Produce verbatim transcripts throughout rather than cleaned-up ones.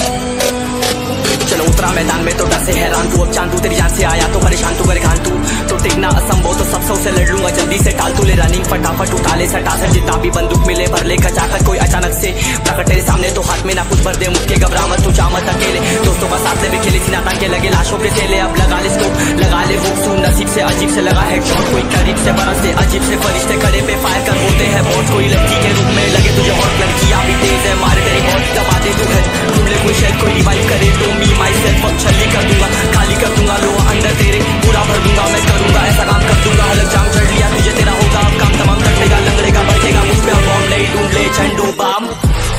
चलो उतरा मैदान में तो डर से हैरान तू, अब चांदू तेरी जान से आया तो परेशान तू करे खान तू तो टिकना असंभव तो सब सौ से लड़ लूंगा जल्दी से टाल तू ले रनिंग फटाफट उठा ले सटा सर जितना भी बंदूक मिले भर ले खचाकर कोई अचानक से प्रकट तेरे सामने तो हाथ में ना कुछ भर दे मुझके घबरा मत तू जा मत अकेले दोस्तों का साथ ले भी खेली सीना तान के लगे लाशों के चेले अब लगा ले स्कोप लगा ले वो सुन नसीब से अजीब से लगा है शॉट कोई करीब से बरस से अजीब से फरिश्ते खड़े पे फायर कर बोलते हैं बहुत कोई लड़की के रूप में लगे तुझे हॉट लड़कियां भी तेज है मारे तेरी बहुत दबा दे तू है ढूंढ ले कोई शेल कोई रिवाइव करे तो मी माई सेल्फ अब छल्ली कर दूंगा खाली कर दूंगा लो अंदर तेरे पूरा भर दूंगा मैं करूंगा ऐसा काम कर दूंगा हलक जाम चढ़ लिया तुझे तेरा होगा अब काम तमाम कटेगा लंगड़ेगा बढ़ेगा मुझ पे अब बॉम्ब नहीं ढूंढ ले Zandu balm.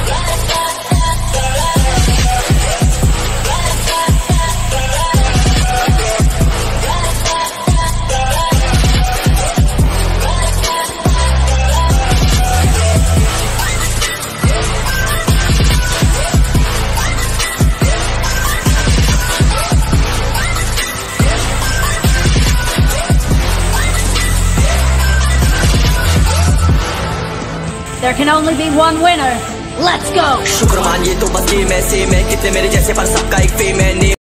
There can only be one winner. Let's go. शुक्र मानिए तो बस गेम ऐसे में कितने मेरे जैसे पर सबका एक फेम है।